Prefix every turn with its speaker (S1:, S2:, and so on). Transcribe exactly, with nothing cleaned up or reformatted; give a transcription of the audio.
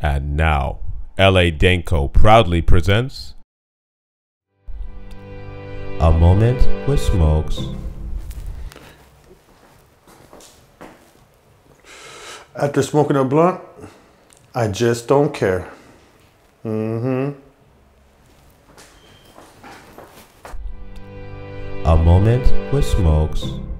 S1: And now, L A Danko proudly presents A Moment with Smokes.
S2: After smoking a blunt, I just don't care. Mm-hmm.
S1: A Moment with Smokes.